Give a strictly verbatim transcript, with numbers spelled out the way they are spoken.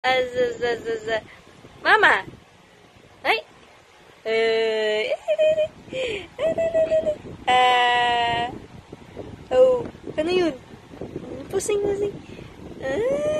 Azazazaza. Mama! Ay! Eh, ah, oh, ano yun? Pusing, pusing. Ah.